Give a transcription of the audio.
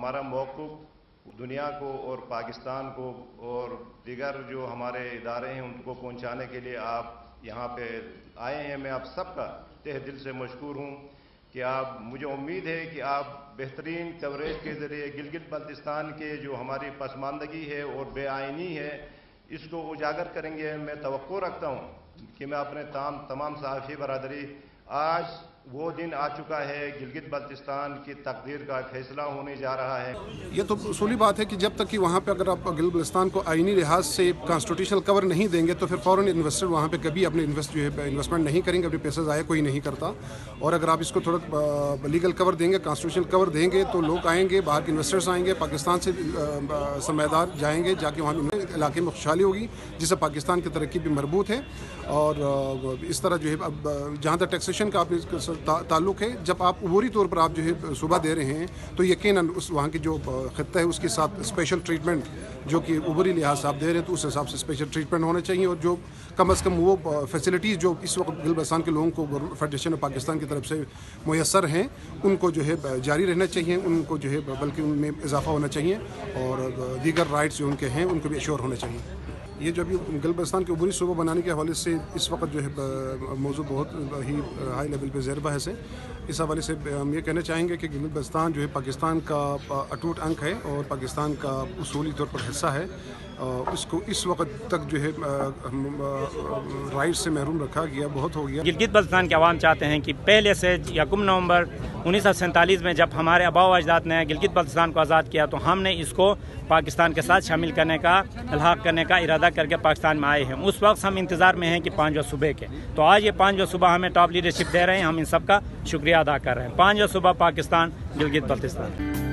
हमारा मौक़िफ़ दुनिया को और पाकिस्तान को और दीगर जो हमारे इदारे हैं उनको पहुंचाने के लिए आप यहाँ पे आए हैं। मैं आप सबका तहे दिल से मशकूर हूँ कि आप, मुझे उम्मीद है कि आप बेहतरीन कवरेज के ज़रिए गिलगित बल्तिस्तान के जो हमारी पसमानदगी है और बेआइनी है इसको उजागर करेंगे। मैं तवक्को रखता हूँ कि मैं अपने तमाम सहाफ़ी बरादरी, आज वो दिन आ चुका है, गिलगित बल्तिस्तान की तकदीर का फैसला होने जा रहा है। ये तो उसूली बात है कि जब तक कि वहाँ पे अगर आप गिलगित बल्तिस्तान को आईनी लिहाज से कॉन्स्टिट्यूशनल कवर नहीं देंगे तो फिर फ़ौरन इन्वेस्टर वहाँ पे कभी अपने इन्वेस्टमेंट नहीं करेंगे, अपने पैसे ज़ाया कोई नहीं करता। और अगर आप इसको थोड़ा लीगल कवर देंगे, कॉन्स्टिट्यूशनल कवर देंगे तो लोग आएंगे, बाहर के इन्वेस्टर्स आएंगे, पाकिस्तान से सरमायादार जाएंगे, जाके वहाँ इलाके में खुशहाली होगी जिससे पाकिस्तान की तरक्की भी मरबूत है। और इस तरह जो है अब जहाँ तक टैक्सेशन का आप ताल्लुक़ है, जब आप अबूरी तौर पर आप जो है सूबा दे रहे हैं तो यकीनन उस वहाँ की जो खित्ता है उसके साथ स्पेशल ट्रीटमेंट जो कि अबूरी लिहाज से आप दे रहे हैं तो उस हिसाब से स्पेशल ट्रीटमेंट होना चाहिए। और जो कम अज़ कम वो फैसिलिटीज़ जो इस वक्त गिलगित बल्तिस्तान के लोगों को फेडरेशन ऑफ पाकिस्तान की तरफ से मुयस्सर हैं उनको जो है जारी रहना चाहिए, उनको जो है बल्कि उनमें इजाफा होना चाहिए और दीगर राइट्स जो उनके हैं उनको भी एश्योर होने चाहिए। ये जो अभी गिलगित बल्तिस्तान के अबूरी सूबा बनाने के हवाले से इस वक्त जो है मौजूद बहुत ही हाई लेवल पे ज़ेर बहस है। इस हवाले से हम ये कहना चाहेंगे कि गिलगित बल्तिस्तान जो है पाकिस्तान का अटूट अंग है और पाकिस्तान का उसूली तौर पर हिस्सा है। इसको इस वक्त तक जो है राइट से महरूम रखा गया, बहुत हो गया। गिलगित बल्तिस्तान के अवाम चाहते हैं कि पहले से 1 नवंबर 1947 में जब हमारे आबाओ अजदाद ने गिलगित बल्तिस्तान को आज़ाद किया तो हमने इसको पाकिस्तान के साथ शामिल करने का, इल्हाक करने का इरादा करके पाकिस्तान में आए हैं। उस वक्त हम इंतज़ार में हैं कि 5वां सूबे के, तो आज ये 5वां सूबा हमें टॉप लीडरशिप दे रहे हैं, हम इन सब का शुक्रिया अदा कर रहे हैं। 5वां सूबा पाकिस्तान, गिलगित बल्तिस्तान।